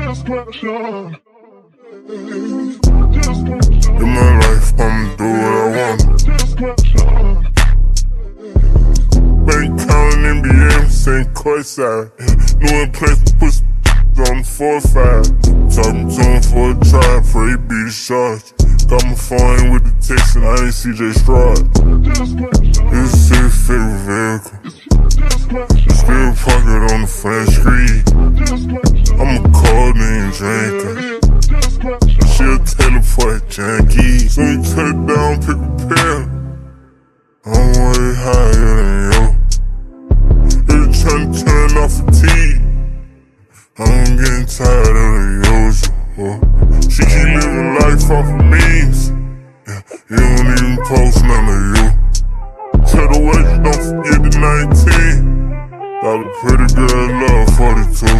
In my life, I'ma do what I want. Bank counting NBA, same courtside. New in place, push on the 4-5. Talking to him for a try, pray he be the charge. Got my phone with the text and I ain't CJ Stroud. This is his favorite vehicle. Still pocket on the front street. I'm a cold and drinker. She'll teleport junkie. Soon touch down, pick a pill. I'm way higher than you. It's trying to turn off fatigue. I'm getting tired of the usual. She keep living life off of memes. Yeah, you don't even post none of you. Tell the way you don't forget the 19. Got a pretty girl, love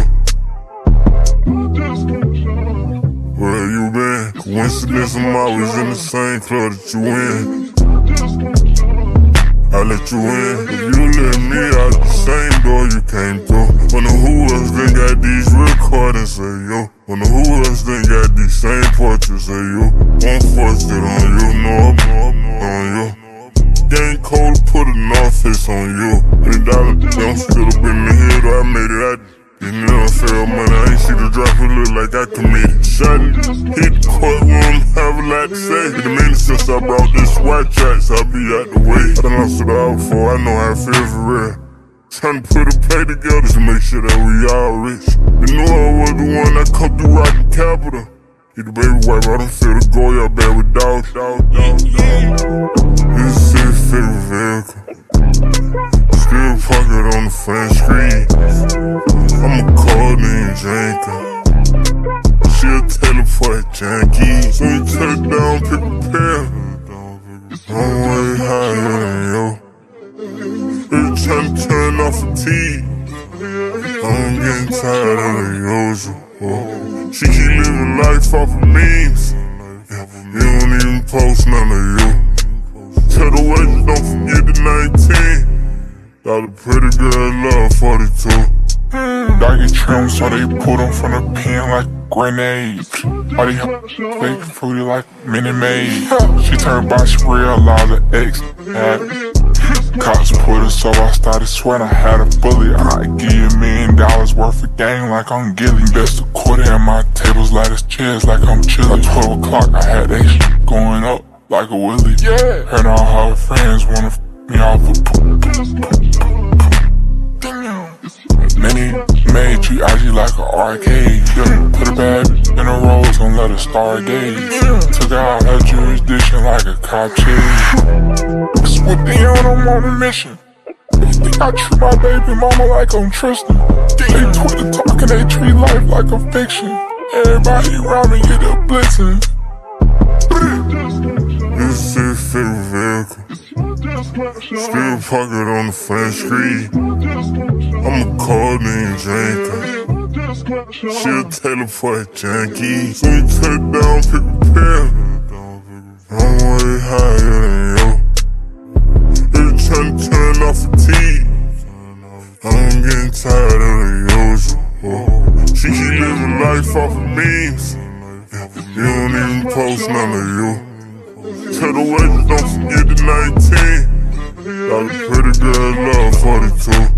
42. Where you been? Coincidence, I'm always in the same club that you in. I let you in. If you let me out the same door you came through. Wonder who else done got these recordings of you. Wonder who else done got these same portraits of you. Won't force it on you, no, on you. Gang cold to put an office on you. $1 don't still up in the head, I made it out. Didn't know I fell money, I ain't see the drop, it look like I committed. Shot hit the courtroom, have a lot to say. Been a minute since I brought this white tracks, I'll be out the way. I done lost it all before, I know how I feel for real. Trying to put a play together to make sure that we all rich. You knew I was the one that come through rockin' Capital. Hit the baby wipe, I don't feel the go, y'all bad with dog. This is his favorite vehicle. Still pocket on the front street. I'm a cold and drinker. She'll teleport junkie. Soon touch down, pick a pill. I'm way higher than you. It's trying to turn off fatigue. I'm getting tired of the usual. She keep living life off of memes. Yeah, you don't even post none of you. Tell the way you don't forget the 19. Got a pretty girl, love 42. Doggy trim, so they put them from the pen like grenades. All these fake fruity like Minute Maid. She turned boss real, all the X had. Cops put her, so I started sweating. I had a bully. I'd give you $1 million worth of gang like I'm Gilly. Best a quarter and my tables light as chairs like I'm chilly. At 12 o'clock, I had that shit going up like a willy. Yeah. Heard all her friends wanna f me off a Many made treat IG like an arcade. Yeah. Put a bag in a rose and let her stargaze. Took out her jurisdiction like a cop chase. Swoop in, I'm on a mission. They think I treat my baby mama like I'm Tristan. They Twitter talking, they treat life like a fiction. Everybody around me get a blitzing. This is his favorite vehicle. Still pocket on the front street. I'm a cold and drinker. She'll teleport junkie. Soon touch down, pick a pill. I'm way higher than you. It's trying to turn off fatigue. I'm getting tired of the usual. She keep living life off of memes. You don't even post none of you. Tell the way you don't forget the 19. Got a pretty girl, love 42.